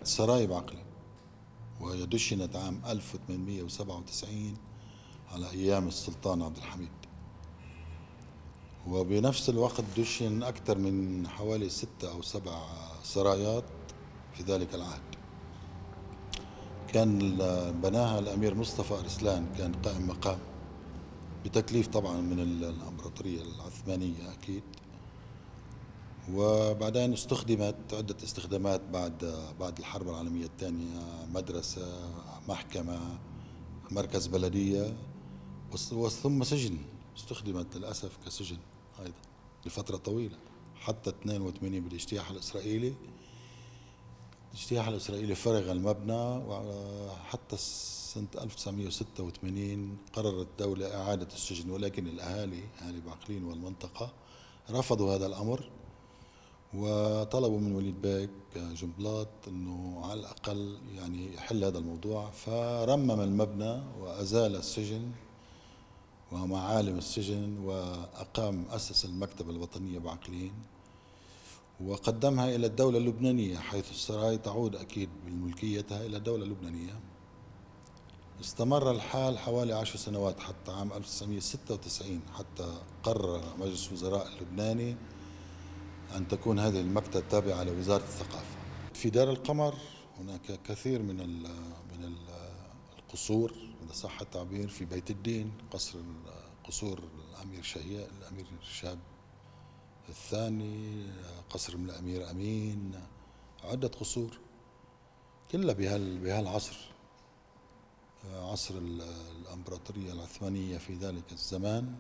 سراي بعقلي، وهي دشنت عام 1897 على أيام السلطان عبد الحميد. وبنفس الوقت دشن أكثر من حوالي 6 أو 7 سرايات في ذلك العهد. كان بناها الأمير مصطفى أرسلان، كان قائم مقام بتكليف طبعا من الإمبراطورية العثمانية أكيد. وبعدين استخدمت عدة استخدامات بعد الحرب العالمية الثانية، مدرسة، محكمة، مركز بلدية، ثم سجن. استخدمت للأسف كسجن أيضا لفترة طويلة حتى 82 بالاجتياح الإسرائيلي. الاجتياح الإسرائيلي فرغ المبنى، وحتى سنة 1986 قررت الدولة إعادة السجن، ولكن الأهالي، أهالي بعقلين والمنطقة، رفضوا هذا الأمر وطلبوا من وليد بيك جنبلاط أنه على الأقل يعني يحل هذا الموضوع، فرمم المبنى وأزال السجن ومعالم السجن، وأقام أسس المكتبة الوطنية بعقلين وقدمها إلى الدولة اللبنانية، حيث السراي تعود أكيد بملكيتها إلى الدولة اللبنانية. استمر الحال حوالي 10 سنوات حتى عام 1996، حتى قرر مجلس الوزراء اللبناني أن تكون هذه المكتبة تابعة لوزارة الثقافة. في دار القمر هناك كثير من القصور، إذا صح التعبير، في بيت الدين، قصور الأمير شهياء، الأمير شاب الثاني، قصر من الأمير أمين، عدة قصور كلها بهالعصر، عصر الإمبراطورية العثمانية في ذلك الزمان.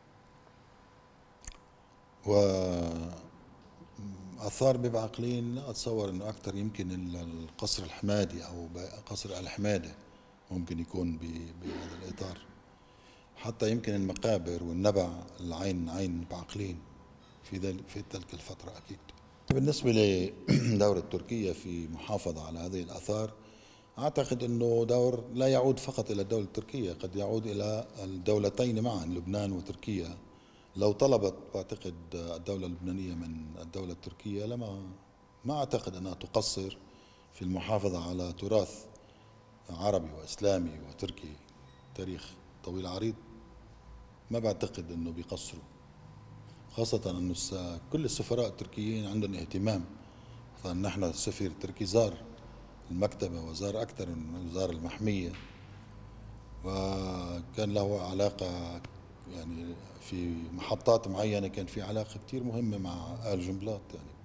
وآثار ببعقلين لا أتصور أنه أكثر، يمكن القصر الحمادي أو قصر الحمادة ممكن يكون بهذا الإطار، حتى يمكن المقابر والنبع عين بعقلين في تلك الفترة أكيد. بالنسبة لدور تركيا في محافظة على هذه الآثار، أعتقد أنه دور لا يعود فقط إلى الدولة التركية، قد يعود إلى الدولتين معا، لبنان وتركيا. لو طلبت، بعتقد، الدولة اللبنانية من الدولة التركية، ما أعتقد أنها تقصر في المحافظة على تراث عربي وإسلامي وتركي، تاريخ طويل عريض. ما بعتقد أنه بيقصروا، خاصة أنه كل السفراء التركيين عندهم اهتمام. نحن السفير التركي زار المكتبة وزار أكثر من زار المحمية، وكان له علاقة يعني في محطات معينة، كان في علاقة كتير مهمة مع آل جنبلاط يعني.